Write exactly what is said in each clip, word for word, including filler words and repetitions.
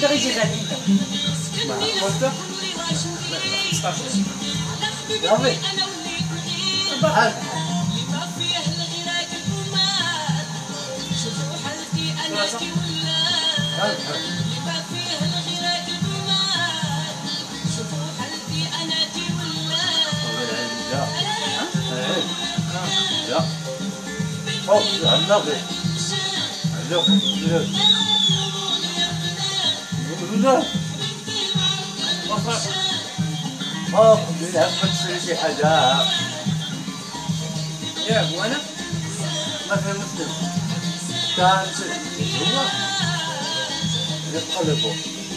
غيجي غادي انت ما قلت صافي بحال بحال لا فوق عندنا غير عندنا لا فوق نلعب تشري شي حاجة ياك وانا ما في مسلم كان هو يقلبوا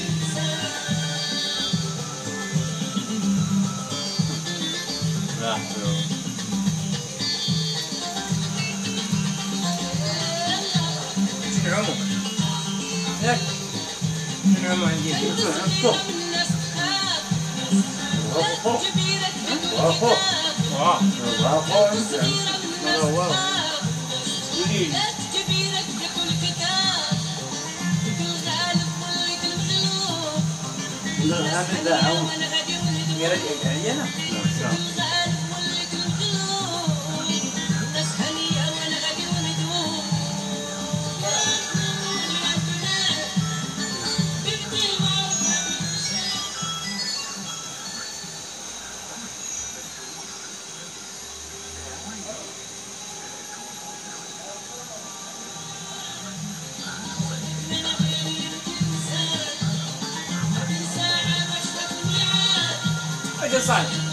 لا نعومو ياك نعومو عندي برافو برافو واه برافو واو واو وليد لا هذا عون يا رجل عيانا I just signed.